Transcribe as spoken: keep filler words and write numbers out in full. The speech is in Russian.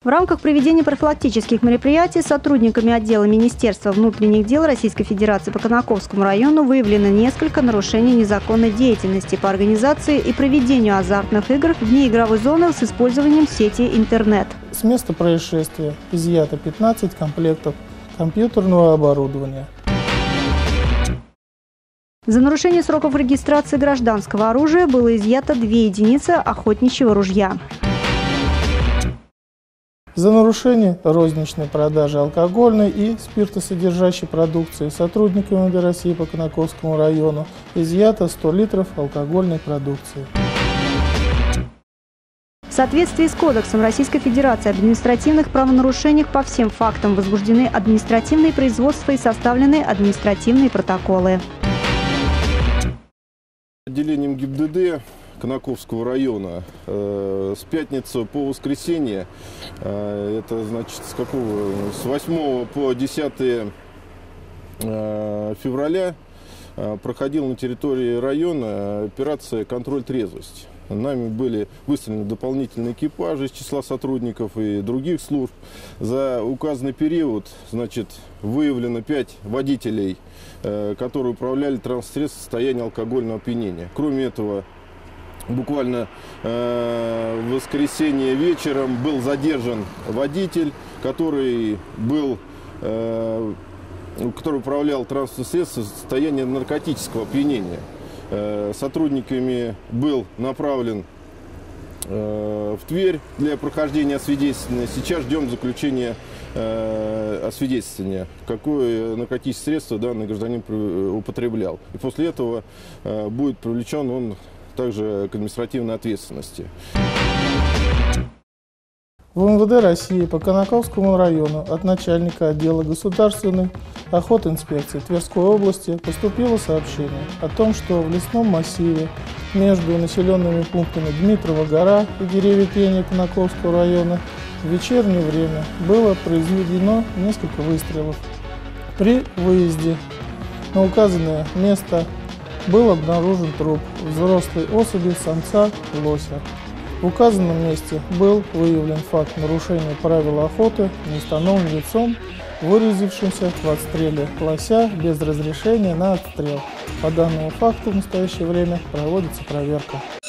В рамках проведения профилактических мероприятий сотрудниками отдела Министерства внутренних дел Российской Федерации по Конаковскому району выявлено несколько нарушений незаконной деятельности по организации и проведению азартных игр вне игровой зоны с использованием сети интернет. С места происшествия изъято пятнадцать комплектов компьютерного оборудования. За нарушение сроков регистрации гражданского оружия было изъято две единицы охотничьего ружья. За нарушение розничной продажи алкогольной и спиртосодержащей продукции сотрудниками МВД России по Конаковскому району изъято сто литров алкогольной продукции. В соответствии с Кодексом Российской Федерации об административных правонарушениях по всем фактам возбуждены административные производства и составлены административные протоколы. Отделением ГИБДД Конаковского района э, с пятницы по воскресенье, э, это значит с какого, с восьмого по десятое э, февраля э, проходила на территории района операция «Контроль трезвости». Нами были выставлены дополнительные экипажи из числа сотрудников и других служб. За указанный период, значит, выявлено пять водителей, э, которые управляли транспортным средством в состоянии алкогольного опьянения. Кроме этого, буквально э, в воскресенье вечером был задержан водитель, который был, э, который управлял транспортным средством в состоянии наркотического опьянения. Э, сотрудниками был направлен э, в Тверь для прохождения освидетельствования. Сейчас ждем заключения э, освидетельствования, какое наркотическое средство данный гражданин употреблял. И после этого э, будет привлечен он также к административной ответственности. В МВД России по Конаковскому району от начальника отдела государственной охотинспекции Тверской области поступило сообщение о том, что в лесном массиве между населенными пунктами Дмитрова гора и деревья пения Конаковского района в вечернее время было произведено несколько выстрелов. При выезде на указанное место был обнаружен труп взрослой особи самца лося. В указанном месте был выявлен факт нарушения правил охоты неустановленным лицом, выразившимся в отстреле лося без разрешения на отстрел. По данному факту в настоящее время проводится проверка.